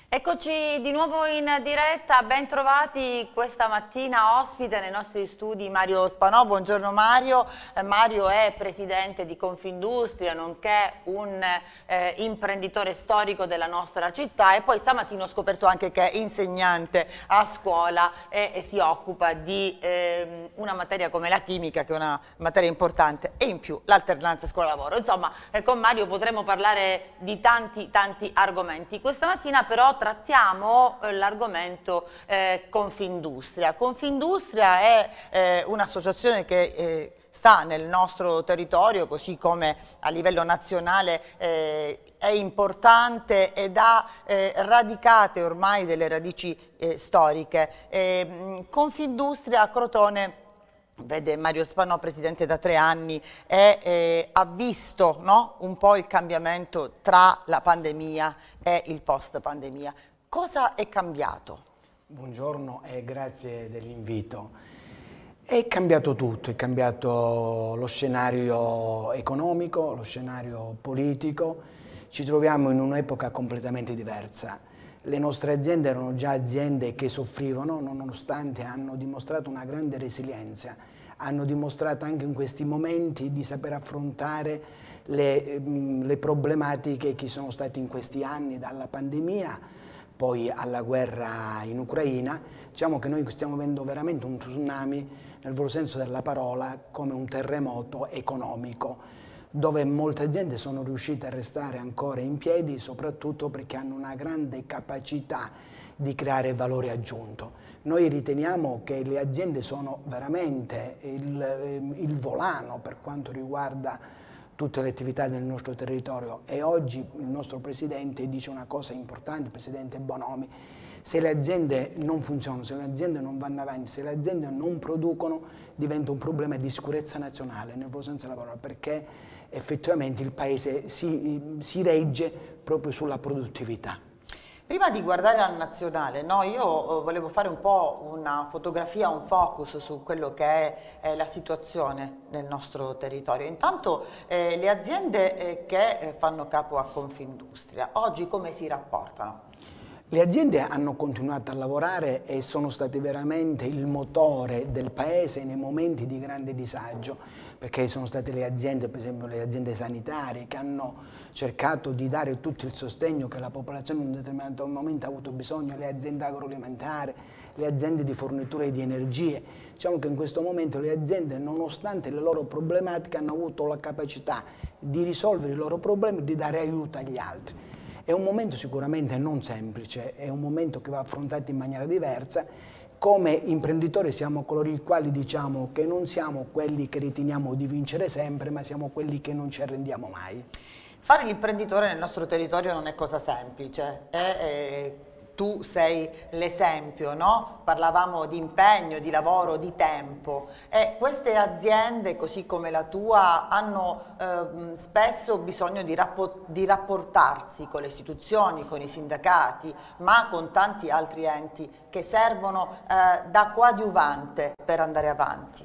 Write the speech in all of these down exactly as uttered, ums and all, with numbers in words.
Eccoci di nuovo in diretta, ben trovati questa mattina ospite nei nostri studi Mario Spanò. Buongiorno Mario, eh, Mario è presidente di Confindustria, nonché un eh, imprenditore storico della nostra città e poi stamattina ho scoperto anche che è insegnante a scuola e, e si occupa di eh, una materia come la chimica, che è una materia importante, e in più l'alternanza scuola-lavoro. Insomma, eh, con Mario potremo parlare di tanti tanti argomenti. Questa mattina però trattiamo eh, l'argomento eh, Confindustria. Confindustria è eh, un'associazione che eh, sta nel nostro territorio, così come a livello nazionale eh, è importante ed ha eh, radicate ormai delle radici eh, storiche. Eh, Confindustria a Crotone, vede Mario Spanò, presidente da tre anni, e eh, ha visto, no, un po' il cambiamento tra la pandemia e il post pandemia. Cosa è cambiato? Buongiorno e grazie dell'invito. È cambiato tutto, è cambiato lo scenario economico, lo scenario politico. Ci troviamo in un'epoca completamente diversa. Le nostre aziende erano già aziende che soffrivano, nonostante hanno dimostrato una grande resilienza, hanno dimostrato anche in questi momenti di saper affrontare le, le problematiche che sono state in questi anni, dalla pandemia poi alla guerra in Ucraina. Diciamo che noi stiamo vivendo veramente un tsunami, nel vero senso della parola, come un terremoto economico, dove molte aziende sono riuscite a restare ancora in piedi, soprattutto perché hanno una grande capacità di creare valore aggiunto. Noi riteniamo che le aziende sono veramente il, il volano per quanto riguarda tutte le attività del nostro territorio, e oggi il nostro Presidente dice una cosa importante, il Presidente Bonomi: se le aziende non funzionano, se le aziende non vanno avanti, se le aziende non producono, diventa un problema di sicurezza nazionale, nel vero senso della parola, perché effettivamente il Paese si, si regge proprio sulla produttività. Prima di guardare al nazionale, no, io volevo fare un po' una fotografia, un focus su quello che è, è la situazione nel nostro territorio. Intanto eh, le aziende eh, che eh, fanno capo a Confindustria, oggi come si rapportano? Le aziende hanno continuato a lavorare e sono state veramente il motore del Paese nei momenti di grande disagio, perché sono state le aziende, per esempio le aziende sanitarie, che hanno cercato di dare tutto il sostegno che la popolazione in un determinato momento ha avuto bisogno, le aziende agroalimentari, le aziende di fornitura di energie. Diciamo che in questo momento le aziende, nonostante le loro problematiche, hanno avuto la capacità di risolvere i loro problemi e di dare aiuto agli altri. È un momento sicuramente non semplice, è un momento che va affrontato in maniera diversa. Come imprenditori siamo coloro i quali diciamo che non siamo quelli che riteniamo di vincere sempre, ma siamo quelli che non ci arrendiamo mai. Fare l'imprenditore nel nostro territorio non è cosa semplice, è, è, tu sei l'esempio, no? Parlavamo di impegno, di lavoro, di tempo, e queste aziende, così come la tua, hanno eh, spesso bisogno di, rapport di rapportarsi con le istituzioni, con i sindacati, ma con tanti altri enti che servono eh, da coadiuvante per andare avanti.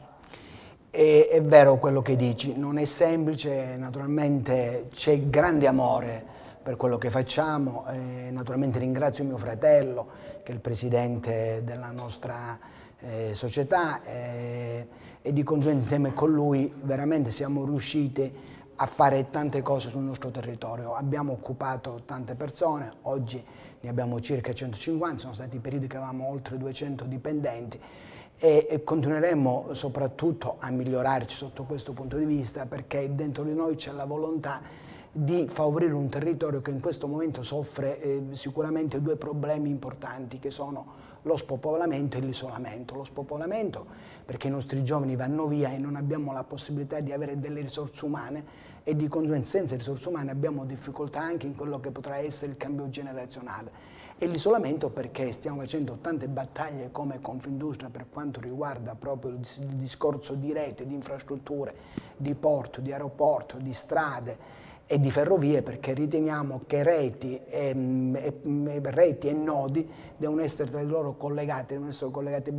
È, è vero quello che dici, non è semplice, naturalmente c'è grande amore per quello che facciamo, eh, naturalmente ringrazio mio fratello che è il presidente della nostra eh, società eh, e di conseguenza insieme con lui veramente siamo riusciti a fare tante cose sul nostro territorio. Abbiamo occupato tante persone, oggi ne abbiamo circa centocinquanta, sono stati periodi che avevamo oltre duecento dipendenti. E, e continueremo soprattutto a migliorarci sotto questo punto di vista, perché dentro di noi c'è la volontà di favorire un territorio che in questo momento soffre eh, sicuramente due problemi importanti, che sono lo spopolamento e l'isolamento. Lo spopolamento perché i nostri giovani vanno via e non abbiamo la possibilità di avere delle risorse umane, e di conseguenza senza risorse umane abbiamo difficoltà anche in quello che potrà essere il cambio generazionale. E l'isolamento perché stiamo facendo tante battaglie come Confindustria per quanto riguarda proprio il discorso di rete, di infrastrutture, di porto, di aeroporto, di strade e di ferrovie, perché riteniamo che reti e, e, reti e nodi devono essere tra di loro collegati, devono essere collegati bene.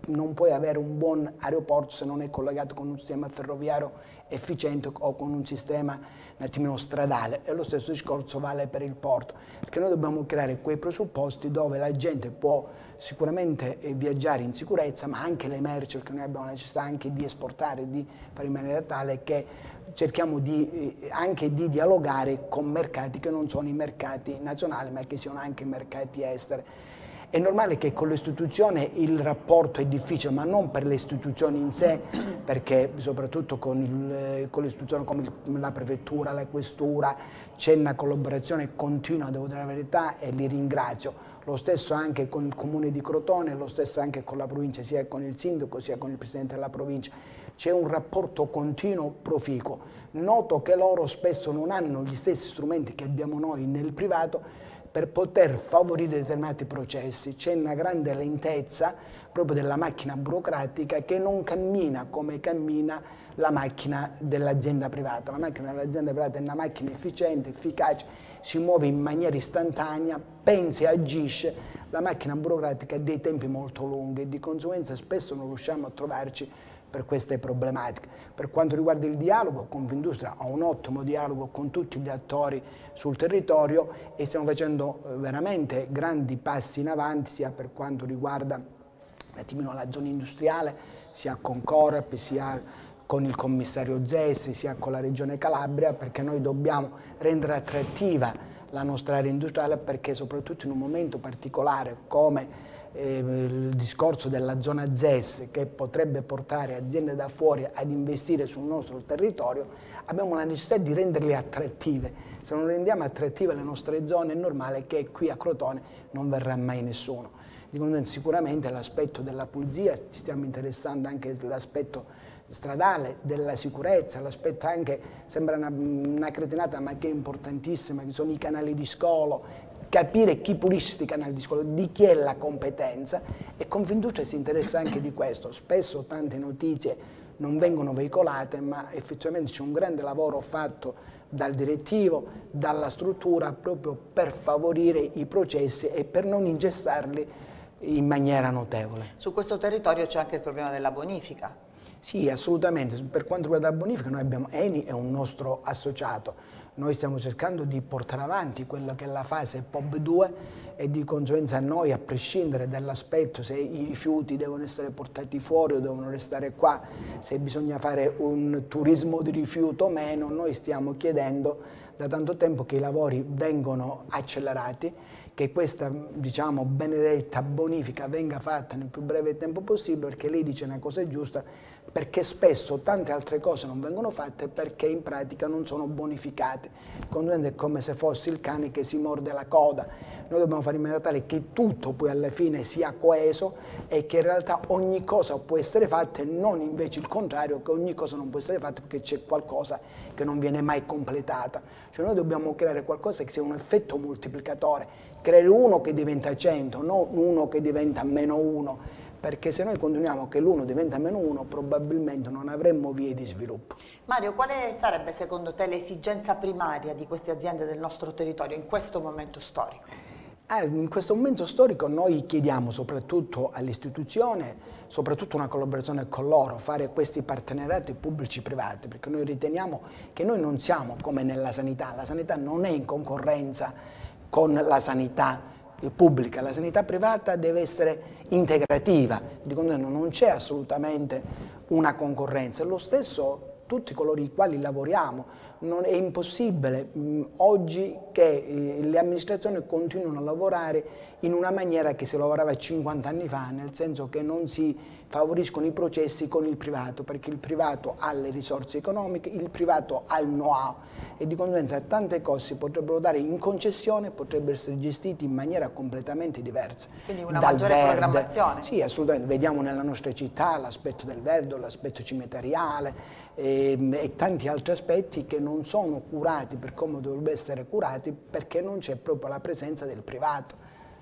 non puoi avere un buon aeroporto se non è collegato con un sistema ferroviario efficiente o con un sistema un attimino stradale, e lo stesso discorso vale per il porto, perché noi dobbiamo creare quei presupposti dove la gente può sicuramente viaggiare in sicurezza, ma anche le merci, perché noi abbiamo la necessità anche di esportare, di fare in maniera tale che cerchiamo di, eh, anche di dialogare con mercati che non sono i mercati nazionali, ma che siano anche i mercati esteri. È normale che con l'istituzione il rapporto è difficile, ma non per le istituzioni in sé, perché soprattutto con, il, con l'istituzione come il, la prefettura, la questura, c'è una collaborazione continua, devo dire la verità, e li ringrazio. Lo stesso anche con il comune di Crotone, lo stesso anche con la provincia, sia con il sindaco sia con il presidente della provincia. C'è un rapporto continuo proficuo. Noto che loro spesso non hanno gli stessi strumenti che abbiamo noi nel privato per poter favorire determinati processi. C'è una grande lentezza proprio della macchina burocratica che non cammina come cammina la macchina dell'azienda privata. La macchina dell'azienda privata è una macchina efficiente, efficace, si muove in maniera istantanea, pensa e agisce. La macchina burocratica ha dei tempi molto lunghi e di conseguenza spesso non riusciamo a trovarci per queste problematiche. Per quanto riguarda il dialogo, Confindustria ha un ottimo dialogo con tutti gli attori sul territorio e stiamo facendo veramente grandi passi in avanti sia per quanto riguarda un attimino la zona industriale, sia con Corap, sia con il commissario Zes, sia con la Regione Calabria, perché noi dobbiamo rendere attrattiva la nostra area industriale, perché soprattutto in un momento particolare come eh, il discorso della zona Zes, che potrebbe portare aziende da fuori ad investire sul nostro territorio, abbiamo la necessità di renderle attrattive. Se non rendiamo attrattive le nostre zone è normale che qui a Crotone non verrà mai nessuno. Sicuramente l'aspetto della pulizia, ci stiamo interessando anche dell'aspetto stradale, della sicurezza, l'aspetto anche, sembra una, una cretinata ma che è importantissima, che sono i canali di scolo, capire chi pulisce questi canali di scolo, di chi è la competenza, e Confindustria si interessa anche di questo. Spesso tante notizie non vengono veicolate, ma effettivamente c'è un grande lavoro fatto dal direttivo, dalla struttura, proprio per favorire i processi e per non ingessarli in maniera notevole. Su questo territorio c'è anche il problema della bonifica. Sì, assolutamente. Per quanto riguarda la bonifica, noi abbiamo Eni, è un nostro associato. Noi stiamo cercando di portare avanti quella che è la fase P O B due e di conseguenza noi, a prescindere dall'aspetto se i rifiuti devono essere portati fuori o devono restare qua, se bisogna fare un turismo di rifiuto o meno, noi stiamo chiedendo da tanto tempo che i lavori vengano accelerati, che questa, diciamo, benedetta bonifica venga fatta nel più breve tempo possibile, perché lei dice una cosa giusta, perché spesso tante altre cose non vengono fatte perché in pratica non sono bonificate. È come se fosse il cane che si morde la coda. Noi dobbiamo fare in maniera tale che tutto poi alla fine sia coeso e che in realtà ogni cosa può essere fatta e non invece il contrario, che ogni cosa non può essere fatta perché c'è qualcosa che non viene mai completata. Cioè noi dobbiamo creare qualcosa che sia un effetto moltiplicatore, creare uno che diventa cento, non uno che diventa meno uno, perché se noi continuiamo che l'uno diventa meno uno probabilmente non avremmo vie di sviluppo. Mario, quale sarebbe secondo te l'esigenza primaria di queste aziende del nostro territorio in questo momento storico? Eh, in questo momento storico noi chiediamo soprattutto all'istituzione, soprattutto una collaborazione con loro, fare questi partenariati pubblici-privati, perché noi riteniamo che noi non siamo come nella sanità, la sanità non è in concorrenza con la sanità pubblica, la sanità privata deve essere integrativa, di conseguenza non c'è assolutamente una concorrenza. Lo stesso tutti coloro i quali lavoriamo, non è impossibile mh, oggi che eh, le amministrazioni continuino a lavorare in una maniera che si lavorava cinquanta anni fa, nel senso che non si favoriscono i processi con il privato, perché il privato ha le risorse economiche, il privato ha il know-how e di conseguenza tante cose si potrebbero dare in concessione, potrebbero essere gestite in maniera completamente diversa. Quindi una maggiore verde. programmazione. Sì, assolutamente. Vediamo nella nostra città l'aspetto del verde, l'aspetto cimiteriale e, e tanti altri aspetti che non sono curati per come dovrebbero essere curati perché non c'è proprio la presenza del privato.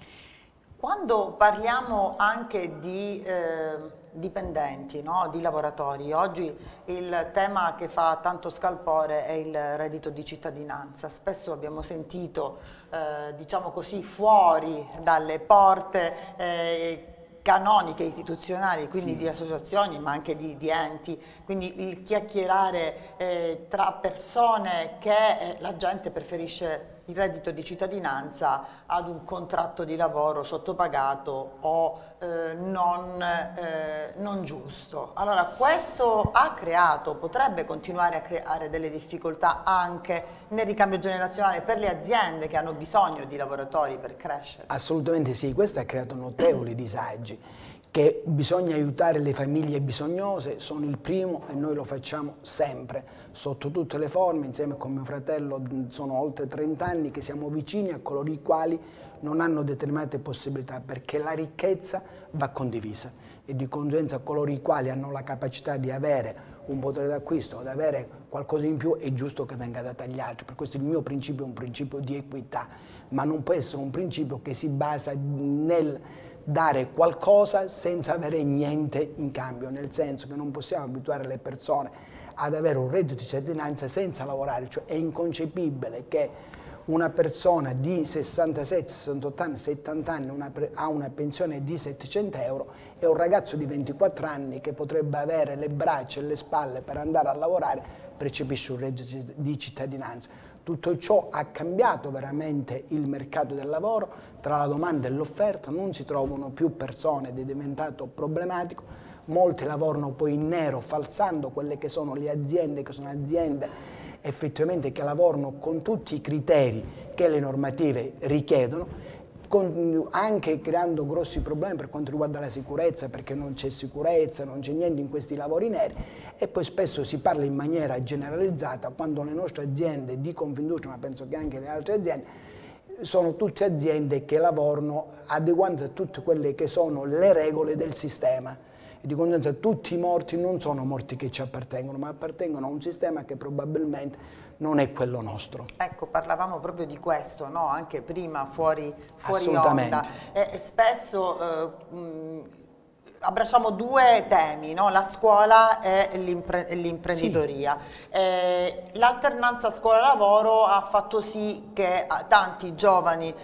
Quando parliamo anche di eh, dipendenti, no? Di lavoratori, oggi il tema che fa tanto scalpore è il reddito di cittadinanza. Spesso abbiamo sentito, eh, diciamo così, fuori dalle porte eh, canoniche istituzionali, quindi sì. di associazioni ma anche di, di enti, quindi il chiacchierare eh, tra persone che eh, la gente preferisce il reddito di cittadinanza ad un contratto di lavoro sottopagato o eh, non, eh, non giusto. Allora questo ha creato, potrebbe continuare a creare delle difficoltà anche nel ricambio generazionale per le aziende che hanno bisogno di lavoratori per crescere? Assolutamente sì, questo ha creato notevoli disagi, che bisogna aiutare le famiglie bisognose, sono il primo e noi lo facciamo sempre, sotto tutte le forme, insieme con mio fratello sono oltre trenta anni che siamo vicini a coloro i quali non hanno determinate possibilità, perché la ricchezza va condivisa e di conseguenza coloro i quali hanno la capacità di avere un potere d'acquisto, di avere qualcosa in più, è giusto che venga dato agli altri. Per questo il mio principio è un principio di equità, ma non può essere un principio che si basa nel dare qualcosa senza avere niente in cambio, nel senso che non possiamo abituare le persone ad avere un reddito di cittadinanza senza lavorare, cioè è inconcepibile che una persona di sessantasette, sessantotto anni, settanta anni una, ha una pensione di settecento euro e un ragazzo di ventiquattro anni che potrebbe avere le braccia e le spalle per andare a lavorare percepisce un reddito di cittadinanza. Tutto ciò ha cambiato veramente il mercato del lavoro, tra la domanda e l'offerta non si trovano più persone ed è diventato problematico, molti lavorano poi in nero falsando quelle che sono le aziende, che sono aziende effettivamente che lavorano con tutti i criteri che le normative richiedono, con, anche creando grossi problemi per quanto riguarda la sicurezza, perché non c'è sicurezza, non c'è niente in questi lavori neri e poi spesso si parla in maniera generalizzata quando le nostre aziende di Confindustria, ma penso che anche le altre aziende, sono tutte aziende che lavorano adeguandosi a tutte quelle che sono le regole del sistema. E di conseguenza tutti i morti non sono morti che ci appartengono, ma appartengono a un sistema che probabilmente non è quello nostro. Ecco, parlavamo proprio di questo, no? Anche prima fuori, fuori onda. E, e spesso eh, mh, abbracciamo due temi, no? La scuola e l'imprenditoria. Sì. Eh, l'alternanza scuola-lavoro ha fatto sì che tanti giovani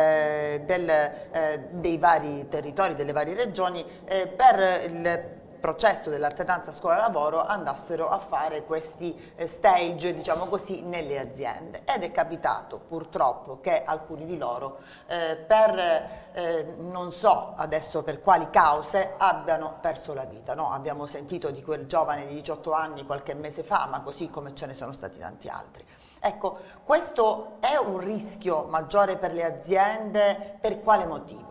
eh, del, eh, dei vari territori, delle varie regioni, eh, per il processo dell'alternanza scuola-lavoro andassero a fare questi stage, diciamo così, nelle aziende ed è capitato purtroppo che alcuni di loro eh, per eh, non so adesso per quali cause abbiano perso la vita, no? Abbiamo sentito di quel giovane di diciotto anni qualche mese fa, ma così come ce ne sono stati tanti altri. Ecco, questo è un rischio maggiore per le aziende, per quale motivo?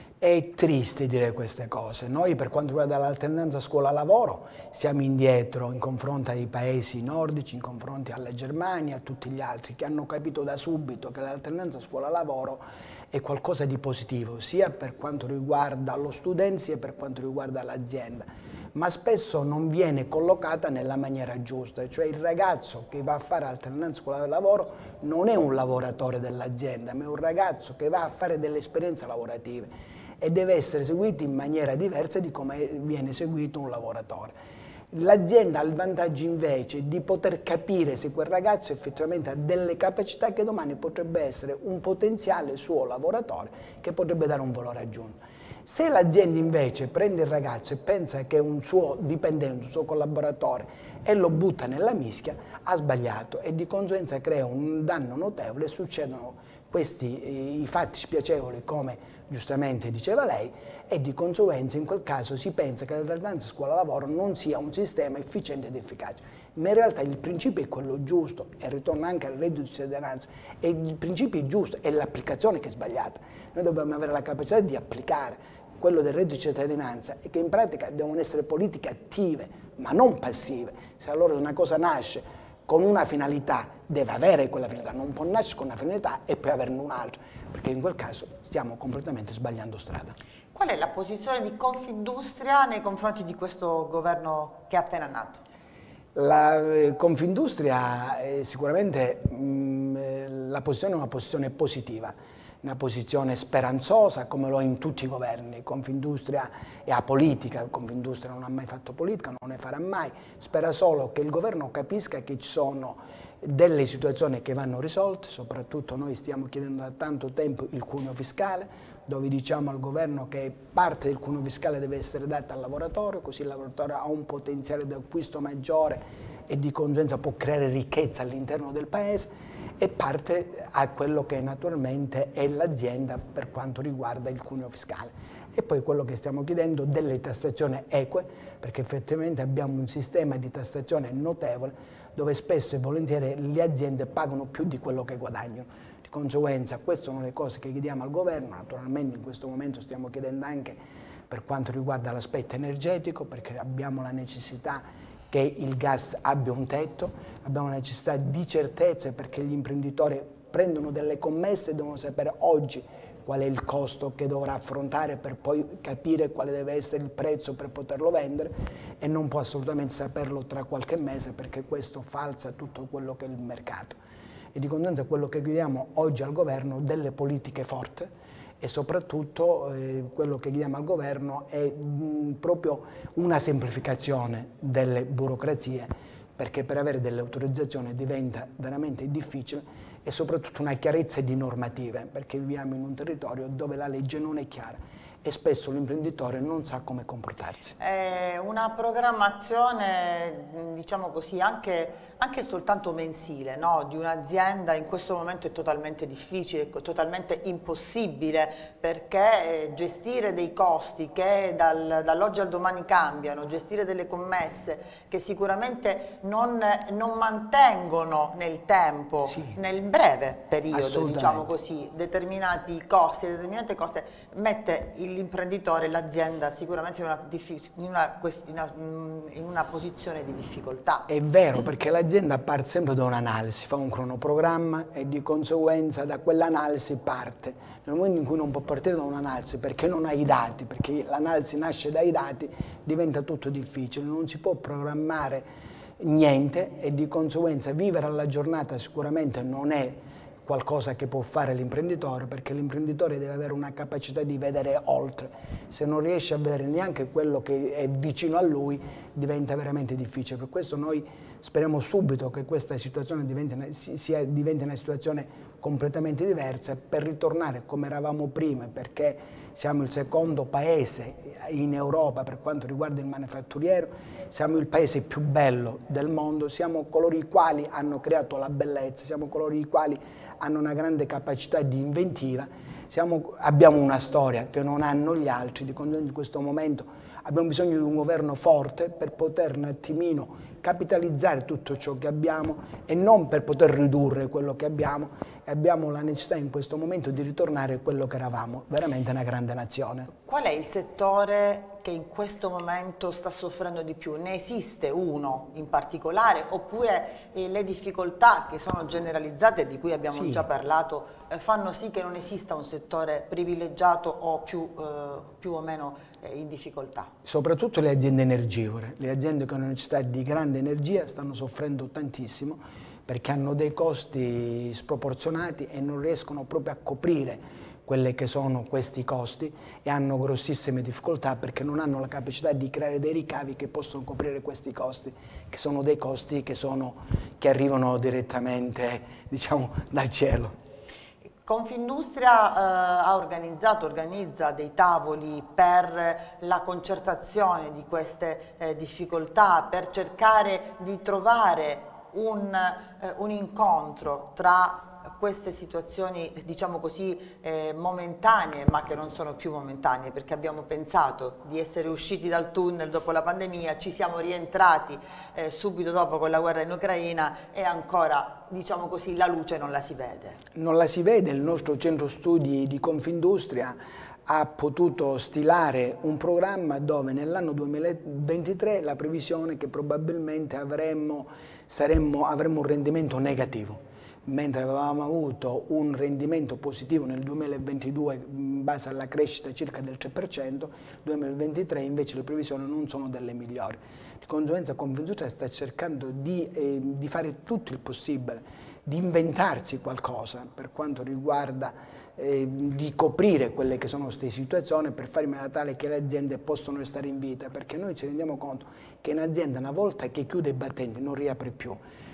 È triste dire queste cose. Noi per quanto riguarda l'alternanza scuola-lavoro siamo indietro in confronto ai paesi nordici, in confronto alla Germania e a tutti gli altri che hanno capito da subito che l'alternanza scuola-lavoro è qualcosa di positivo, sia per quanto riguarda lo studente sia per quanto riguarda l'azienda, ma spesso non viene collocata nella maniera giusta, cioè il ragazzo che va a fare alternanza scuola-lavoro non è un lavoratore dell'azienda, ma è un ragazzo che va a fare delle esperienze lavorative e deve essere seguito in maniera diversa di come viene seguito un lavoratore. L'azienda ha il vantaggio invece di poter capire se quel ragazzo effettivamente ha delle capacità che domani potrebbe essere un potenziale suo lavoratore che potrebbe dare un valore aggiunto. Se l'azienda invece prende il ragazzo e pensa che è un suo dipendente, un suo collaboratore e lo butta nella mischia, ha sbagliato e di conseguenza crea un danno notevole e succedono questi i fatti spiacevoli come giustamente diceva lei e di conseguenza in quel caso si pensa che l'alternanza scuola-lavoro non sia un sistema efficiente ed efficace, ma in realtà il principio è quello giusto e ritorna anche al reddito di cittadinanza e il principio è giusto, è l'applicazione che è sbagliata. Noi dobbiamo avere la capacità di applicare quello del reddito di cittadinanza e che in pratica devono essere politiche attive ma non passive. Se allora una cosa nasce con una finalità, deve avere quella finalità, non può nascere con una finalità e poi averne un'altra, perché in quel caso stiamo completamente sbagliando strada. Qual è la posizione di Confindustria nei confronti di questo governo che è appena nato? La eh, Confindustria è sicuramente mh, la posizione è una posizione positiva, una posizione speranzosa come lo è in tutti i governi. Confindustria è apolitica, Confindustria non ha mai fatto politica, non ne farà mai, spera solo che il governo capisca che ci sono delle situazioni che vanno risolte, soprattutto noi stiamo chiedendo da tanto tempo il cuneo fiscale, dove diciamo al governo che parte del cuneo fiscale deve essere data al lavoratore, così il lavoratore ha un potenziale di acquisto maggiore e di conseguenza può creare ricchezza all'interno del paese, e parte a quello che naturalmente è l'azienda per quanto riguarda il cuneo fiscale. E poi quello che stiamo chiedendo delle tassazioni eque, perché effettivamente abbiamo un sistema di tassazione notevole dove spesso e volentieri le aziende pagano più di quello che guadagnano. Di conseguenza queste sono le cose che chiediamo al governo. Naturalmente in questo momento stiamo chiedendo anche per quanto riguarda l'aspetto energetico, perché abbiamo la necessità che il gas abbia un tetto, abbiamo la necessità di certezze perché gli imprenditori prendono delle commesse e devono sapere oggi qual è il costo che dovrà affrontare per poi capire quale deve essere il prezzo per poterlo vendere, e non può assolutamente saperlo tra qualche mese perché questo falsa tutto quello che è il mercato. E di conseguenza quello che chiediamo oggi al governo delle politiche forti, e soprattutto eh, quello che chiediamo al governo è mh, proprio una semplificazione delle burocrazie, perché per avere delle autorizzazioni diventa veramente difficile, e soprattutto una chiarezza di normative, perché viviamo in un territorio dove la legge non è chiara e spesso l'imprenditore non sa come comportarsi. È una programmazione, diciamo così, anche, anche soltanto mensile, no? Di un'azienda in questo momento è totalmente difficile, totalmente impossibile, perché gestire dei costi che dal, dall'oggi al domani cambiano, gestire delle commesse che sicuramente non, non mantengono nel tempo, sì, nel breve periodo, diciamo così, determinati costi, determinate cose, mette il l'imprenditore, l'azienda sicuramente in una, in, una, in una posizione di difficoltà. È vero, perché l'azienda parte sempre da un'analisi, fa un cronoprogramma e di conseguenza da quell'analisi parte. Nel momento in cui non può partire da un'analisi perché non ha i dati, perché l'analisi nasce dai dati, diventa tutto difficile, non si può programmare niente e di conseguenza vivere alla giornata sicuramente non è qualcosa che può fare l'imprenditore, perché l'imprenditore deve avere una capacità di vedere oltre. Se non riesce a vedere neanche quello che è vicino a lui, diventa veramente difficile. Per questo noi speriamo subito che questa situazione diventi una, sia, diventi una situazione completamente diversa, per ritornare come eravamo prima, perché siamo il secondo paese in Europa per quanto riguarda il manifatturiero, siamo il paese più bello del mondo, siamo coloro i quali hanno creato la bellezza, siamo coloro i quali hanno una grande capacità di inventiva, siamo, abbiamo una storia che non hanno gli altri, di conseguenza in questo momento abbiamo bisogno di un governo forte per poter un attimino capitalizzare tutto ciò che abbiamo e non per poter ridurre quello che abbiamo, e abbiamo la necessità in questo momento di ritornare a quello che eravamo, veramente una grande nazione. Qual è il settore che in questo momento sta soffrendo di più? Ne esiste uno in particolare, oppure eh, le difficoltà che sono generalizzate, di cui abbiamo sì. già parlato, eh, fanno sì che non esista un settore privilegiato o più, eh, più o meno eh, in difficoltà? Soprattutto le aziende energivore, le aziende che hanno necessità di grande energia stanno soffrendo tantissimo, perché hanno dei costi sproporzionati e non riescono proprio a coprire quelli che sono questi costi, e hanno grossissime difficoltà perché non hanno la capacità di creare dei ricavi che possono coprire questi costi, che sono dei costi che, sono, che arrivano direttamente, diciamo, dal cielo. Confindustria eh, ha organizzato, organizza dei tavoli per la concertazione di queste eh, difficoltà, per cercare di trovare un, eh, un incontro tra queste situazioni, diciamo così, eh, momentanee, ma che non sono più momentanee, perché abbiamo pensato di essere usciti dal tunnel dopo la pandemia, ci siamo rientrati eh, subito dopo con la guerra in Ucraina, e ancora, diciamo così, la luce non la si vede. Non la si vede. Il nostro centro studi di Confindustria ha potuto stilare un programma dove nell'anno duemilaventitré la previsione è che probabilmente avremmo, saremmo, avremmo un rendimento negativo, mentre avevamo avuto un rendimento positivo nel duemilaventidue in base alla crescita circa del tre per cento, nel duemilaventitré invece le previsioni non sono delle migliori. Di conseguenza Confindustria sta cercando di, eh, di fare tutto il possibile, di inventarsi qualcosa per quanto riguarda eh, di coprire quelle che sono queste situazioni, per fare in maniera tale che le aziende possano restare in vita, perché noi ci rendiamo conto che un'azienda una volta che chiude i battenti non riapre più.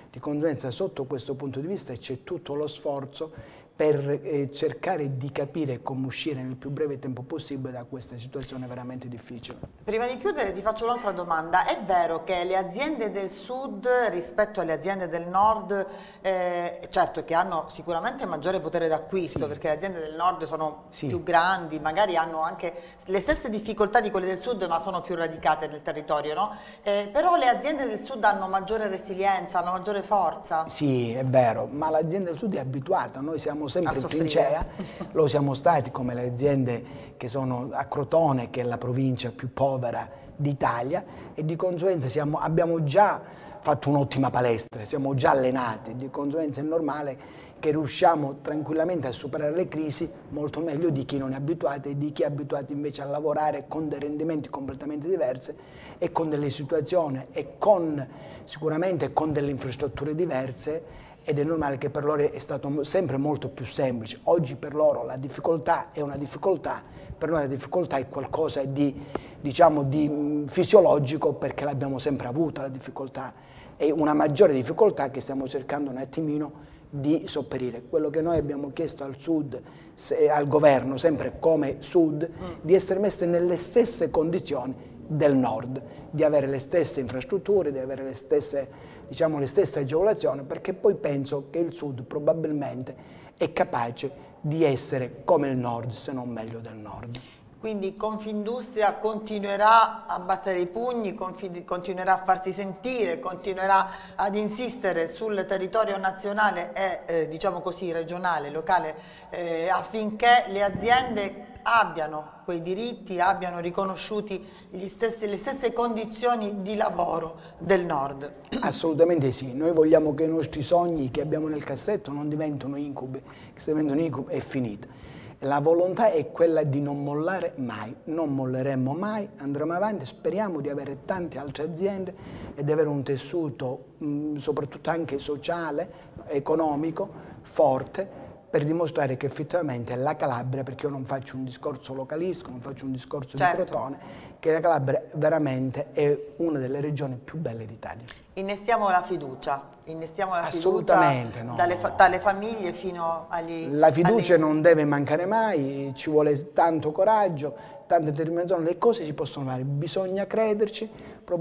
Di conseguenza sotto questo punto di vista c'è tutto lo sforzo per eh, cercare di capire come uscire nel più breve tempo possibile da questa situazione veramente difficile. Prima di chiudere ti faccio un'altra domanda. È vero che le aziende del sud rispetto alle aziende del nord, eh, certo che hanno sicuramente maggiore potere d'acquisto, sì, perché le aziende del nord sono sì. più grandi, magari hanno anche le stesse difficoltà di quelle del sud, ma sono più radicate nel territorio, no? Eh, però le aziende del sud hanno maggiore resilienza, hanno maggiore forza? Sì, è vero, ma l'azienda del sud è abituata, noi siamo sempre in trincea, lo siamo stati come le aziende che sono a Crotone, che è la provincia più povera d'Italia, e di conseguenza siamo, abbiamo già fatto un'ottima palestra, siamo già allenati, di conseguenza è normale che riusciamo tranquillamente a superare le crisi molto meglio di chi non è abituato e di chi è abituato invece a lavorare con dei rendimenti completamente diversi e con delle situazioni e con sicuramente con delle infrastrutture diverse, ed è normale che per loro è stato sempre molto più semplice. Oggi per loro la difficoltà è una difficoltà, per noi la difficoltà è qualcosa di, diciamo, di fisiologico, perché l'abbiamo sempre avuta la difficoltà, è una maggiore difficoltà che stiamo cercando un attimino di sopperire. Quello che noi abbiamo chiesto al Sud, se, al governo, sempre come Sud, di essere messe nelle stesse condizioni del Nord, di avere le stesse infrastrutture, di avere le stesse, diciamo, le stesse agevolazioni, perché poi penso che il Sud probabilmente è capace di essere come il Nord, se non meglio del Nord. Quindi Confindustria continuerà a battere i pugni, continuerà a farsi sentire, continuerà ad insistere sul territorio nazionale e eh, diciamo così regionale, locale, eh, affinché le aziende abbiano quei diritti, abbiano riconosciuti gli stessi, le stesse condizioni di lavoro del Nord. Assolutamente sì, noi vogliamo che i nostri sogni che abbiamo nel cassetto non diventino incubi, che se diventano incubi è finita. La volontà è quella di non mollare mai, non molleremo mai, andremo avanti, speriamo di avere tante altre aziende e di avere un tessuto mh, soprattutto anche sociale, economico, forte, per dimostrare che effettivamente la Calabria, perché io non faccio un discorso localistico, non faccio un discorso certo. di Crotone, che la Calabria veramente è una delle regioni più belle d'Italia. Innestiamo la fiducia, innestiamo la Assolutamente, fiducia no. dalle, dalle famiglie fino agli... La fiducia agli... non deve mancare mai, ci vuole tanto coraggio, tanta determinazione, le cose si possono fare, bisogna crederci,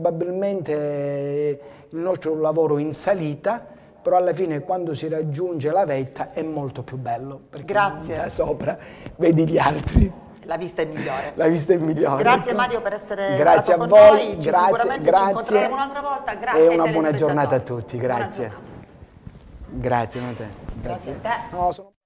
probabilmente il nostro è un lavoro in salita, però alla fine quando si raggiunge la vetta è molto più bello, perché grazie. Da sopra vedi gli altri. La vista è migliore. La vista è migliore. Grazie Mario per essere grazie stato a con voi, noi, Ci grazie, sicuramente grazie, ci incontreremo un'altra volta. Grazie e una buona giornata a tutti, grazie. Grazie Grazie a te. Grazie, grazie a te. No, sono...